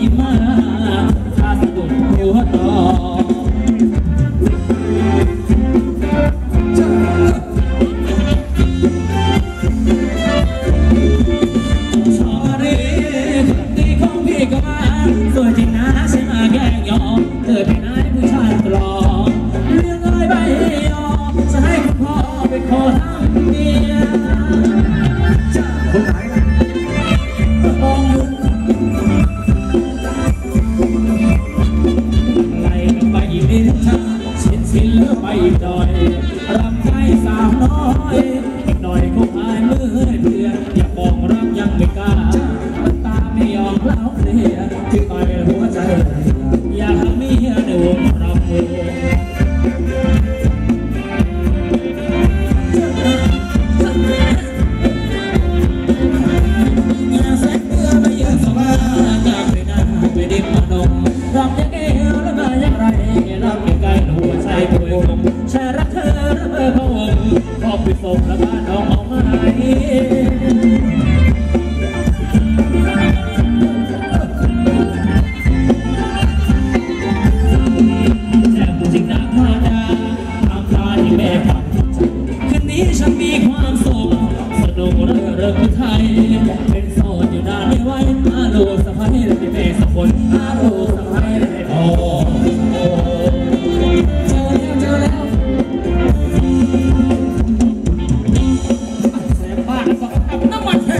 ยิ้มมาถ้าสะดุดหัวต่อชอรีคนดีของพี่ก็มาสวยจริงนะใช่มาแกล้งยอมเธอเป็นนายผู้ชายตลอดเรื่องอะไรไปยอมจะให้คุณพ่อเป็นขอทำเมียคนไหนมองอยู่ไล่กันไปอีกนิดช้าสิ้นเลือไปอีกหน่อยรำไทยสาวน้อยอีกหน่อยคงอายมือเพื่อนอยากบอกรักยังไม่กล้าตาไม่ยอมเล่าเลียที่ต่อยหัวใจอยากทำเมียในวงรำวงรับยังไงแล้วมาอย่างไรรับยังไงหัวใจป่วยงแช่รักเธอรักเธอพะวงขอบไปส่งแล้วบ้านน้องเอามาแช่ผู้จริงนักมาดาทำตาที่แม่ทำคืนนี้ฉันมีความสุขสนุกเริ่มไทยเป็นโสดอยู่นานไม่ไหวอาโลสะพายและแม่สะพนอาโลสะพายและโอ้เจอแล้วแสบบ้านก็กับน้ำมันแท้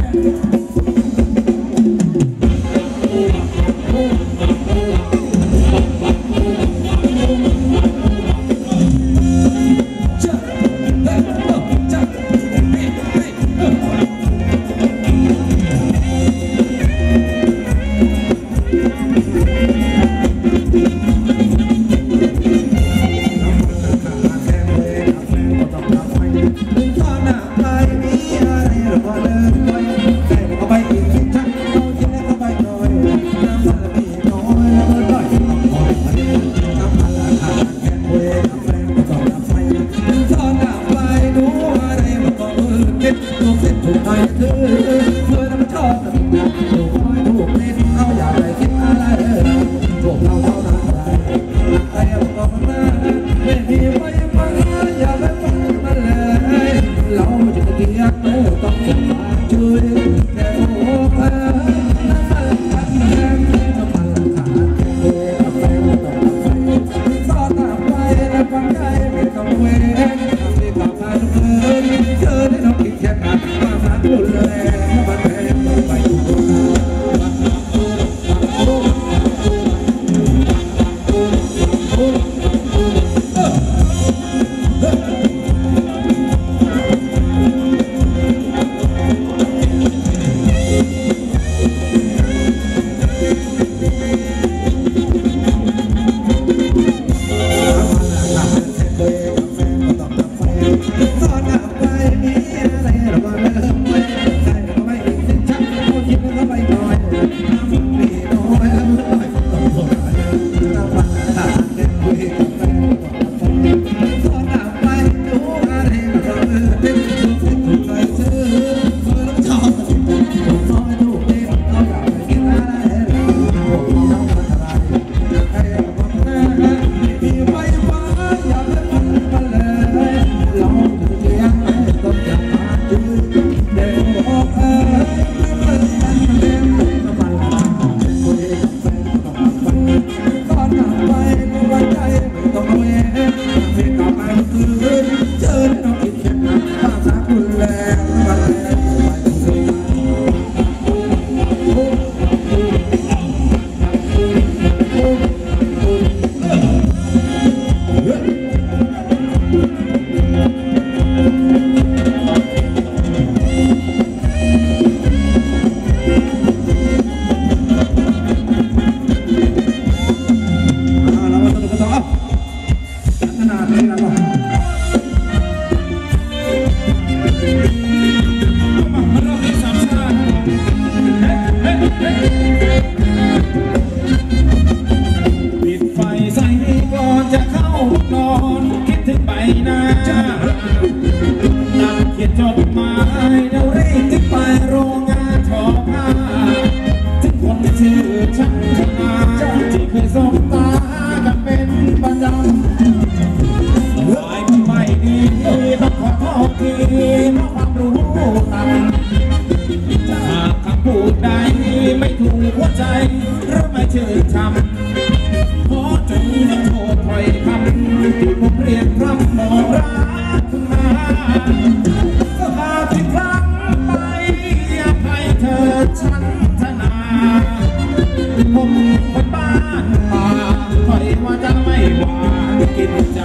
ชนะที่เคยสบตากันเป็นประจำหายไม่ดีต้องขอโทษทีเพราะความรู้ต่ำหากคำพูดใดไม่ถูกหัวใจหรือไม่ชื่นชมขอจงยกโทษถ้อยคำที่ผมเรียกพร่ำบอกรักคุณมาก็หากที่ครั้งไปอภัยเธอฉันธนาผมคนบ้านป่าถ้อยว่าจะไม่หวานกินใจ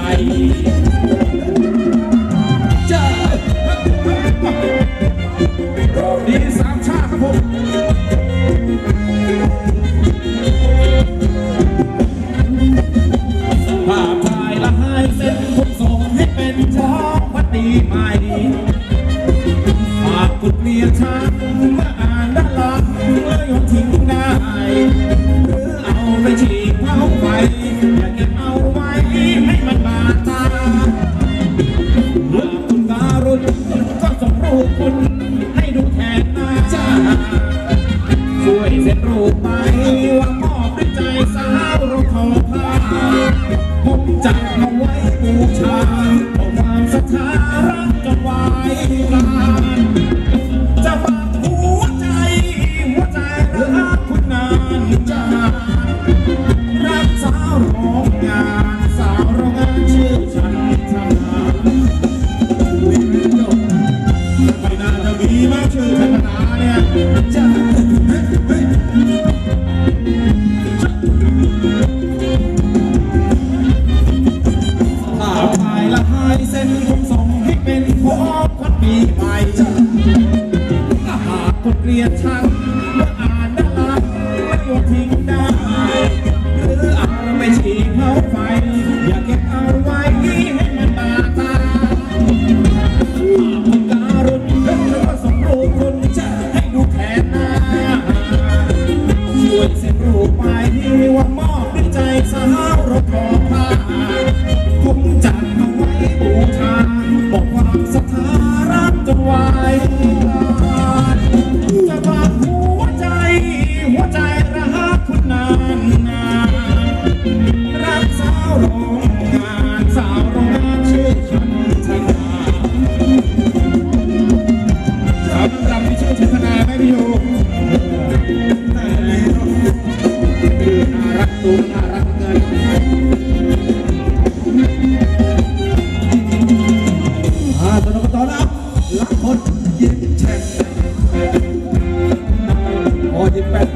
รอบนี้สามชาติครับผมภาพถ่ายละให้เส้นผมส่งให้เป็นของวัดปีใหม่ฝากคุณเมียช่างเมื่ออ่านด้านหลังเลยโยนทิ้งได้หรือเอาไปฉีกเผาไฟอย่าเก็บเอาไว้ให้มันบาดตาหากคุณการุณก็ส่งรูปคุณให้ดูแทนหน้าช่วยเซ็นรูปไปว่ามอบด้วยใจสาวเราขอพาผมจัดเอาไว้บูชาเอาความศรัทธารักจนวายกลานจะฝากหัวใจรักคุณนานจะรักสาวโรงงานชื่อฉันธนาไม่น่าจะมีมากชื่อธนาเนี่ยจะถ่ายละให้เส้นผมส่งให้เป็นของขวัญปีใหม่หากคนเกลียดฉันเมื่ออ่านด้านหลังไม่โยนทิ้งได้หรือเอาไปฉีกเผาไฟอย่าเก็บเอาไว้ให้มันบาดตาคุณการุณแล้วก็ส่งรูปคุณจะให้ดูแทนหน้าช่วยเซ็นรูปไปว่ามอบด้วยใจสาวเราขอพาผมจัดเอาไว้บูชาบอกความศรัทธารักจนวายจะฝากหัวใจรักคุณนานรักสาวโรงงานชื่อฉันธนาสาวน้ำดำที่ชื่อฉันธนาไม่พี่อยู่คือน่ารักตูน่ารักเกินตอนต่อแล้วรักคนยิ้มแฉ่งพอยิ้มแป้น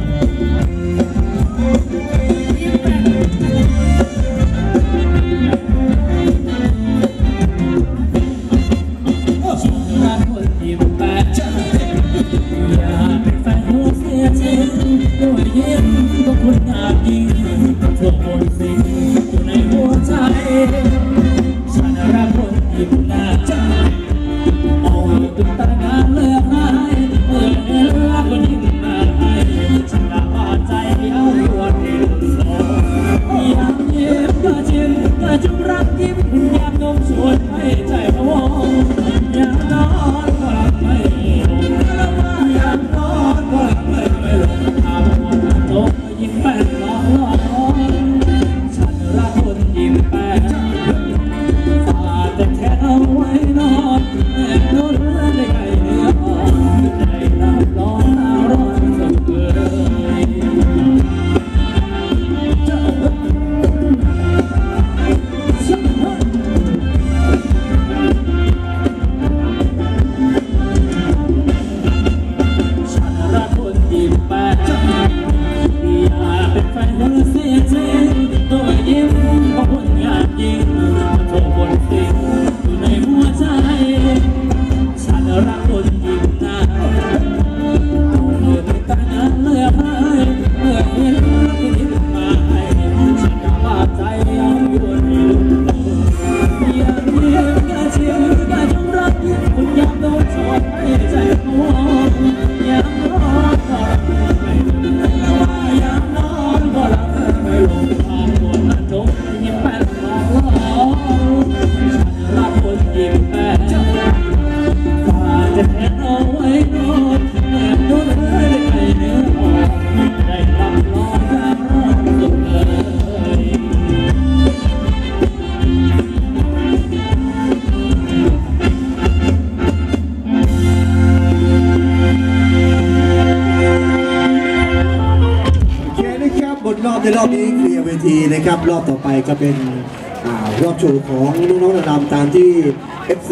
รักคนยิ้มแป้นอย่าเป็นแฟนหัวเสียจริงด้วยยิ้มก็คุณงามยิ่งทั่วบนสิ่งอยู่ในหัวใจฉันรักคนยิ้มหน้าเอาตึงตางานเลือกให้เมื่อเห็นรักคนยิ้มมาให้ฉันละพอใจเอาวันนี้สองอยากยิ้มก็จิ้มก็จงรักยิ้มอยากนมชวนให้ใจพะวงอยากนอนก็หลับไม่ลงแล้วว่าอยากนอนก็หลับไม่ลงทำหมดจบยิ้มแป้นรอฉันรักคนยิ้มแป้นฝากแต่แค่เอาไว้นอนแม่นู้นได้ไกลเนื้ออ่อนใจรับร้อนหนาวร้อนสุดเลยฉันรักคนยิ้มแป้นอยากเป็นแฟนคนเสียจริงตัวยิ้มก็คนงามยิ่งทั่วบนสิ่งอยู่ในหัวใจฉันรักคนยิ้มหน้าเอาเลือกตางานเลือกให้เมื่อเห็นรักคนยิ้มมาให้ฉันก็ว่าใจเอาอยู่ในลุมอยากยิ้มก็ชิมก็จงรักยิ้มคุณอยากโดนชดให้ใจหัวอยากรอก็รักไม่แล้วว่าอยากนอนก็รักไม่ลงทางบนนั้นจงยิ้มแป้นรอฉันรักคนยิ้มแป้นฝากจะแทนเอาไว้นอนแอบโดนเลยได้ไกลเนื้ออ่อนได้รับรองในรอบนี้เคลียร์เวทีนะครับรอบต่อไปก็เป็นรอบโชว์ของน้องๆระดับตามที่